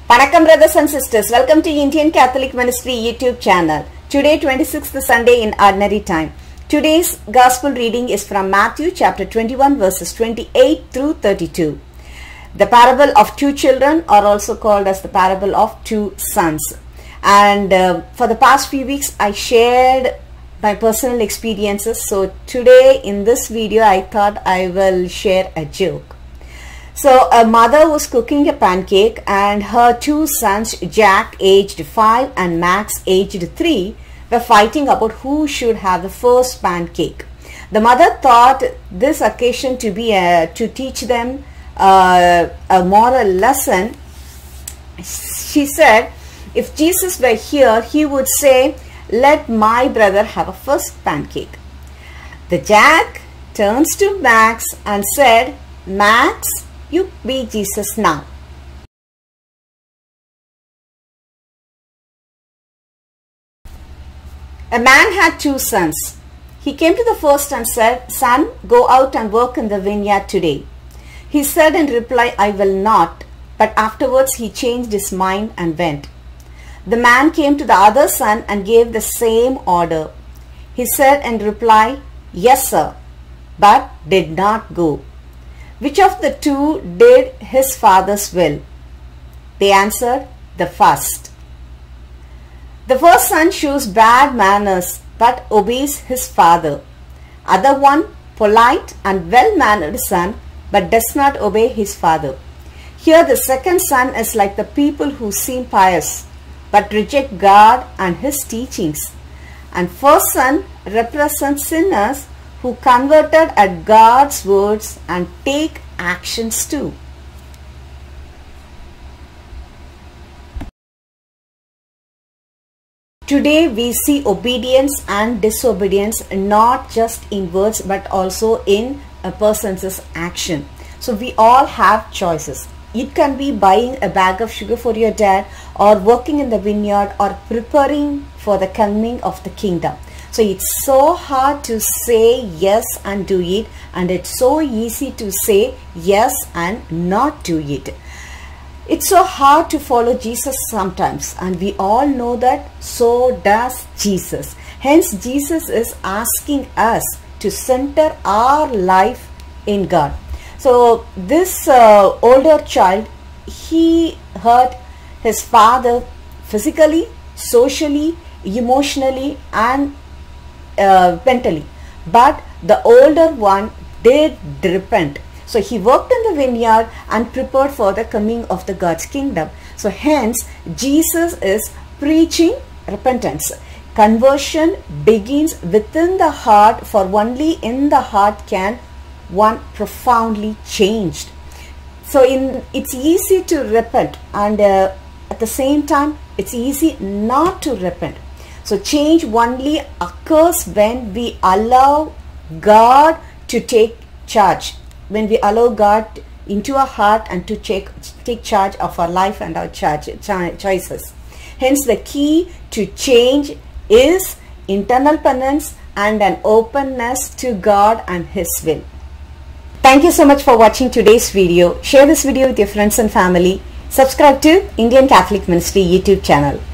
Vanakkam brothers and sisters, welcome to Indian Catholic Ministry YouTube channel. Today 26th Sunday in Ordinary Time. Today's Gospel reading is from Matthew chapter 21 verses 28 through 32. The parable of two children, or also called as the parable of two sons. And for the past few weeks I shared my personal experiences. So today in this video I thought I will share a joke. So a mother was cooking a pancake and her two sons, Jack aged 5 and Max aged 3, were fighting about who should have the first pancake. The mother thought this occasion to be to teach them a moral lesson. She said, if Jesus were here, he would say, "Let my brother have a first pancake." The Jack turns to Max and said, "Max, you be Jesus now." A man had two sons. He came to the first and said, "Son, go out and work in the vineyard today." He said in reply, "I will not." But afterwards he changed his mind and went. The man came to the other son and gave the same order. He said in reply, "Yes, sir," but did not go. Which of the two did his father's will? They answered, the first. The first son shows bad manners but obeys his father. Other one, polite and well-mannered son but does not obey his father. Here the second son is like the people who seem pious but reject God and his teachings. And first son represents sinners who converted at God's words and take actions too. Today we see obedience and disobedience not just in words but also in a person's action. So we all have choices. It can be buying a bag of sugar for your dad, or working in the vineyard, or preparing for the coming of the kingdom. So it's so hard to say yes and do it, and it's so easy to say yes and not do it. It's so hard to follow Jesus sometimes, and we all know that. So does Jesus. Hence Jesus is asking us to center our life in God. So this older child, he hurt his father physically, socially, emotionally and mentally, but the older one did repent. So he worked in the vineyard and prepared for the coming of the God's kingdom. So hence Jesus is preaching repentance. Conversion begins within the heart, for only in the heart can one profoundly changed. So it's easy to repent, and at the same time it's easy not to repent. So change only occurs when we allow God to take charge, when we allow God into our heart and to take charge of our life and our choices. Hence the key to change is internal penance and an openness to God and His will. Thank you so much for watching today's video. Share this video with your friends and family. Subscribe to Indian Catholic Ministry YouTube channel.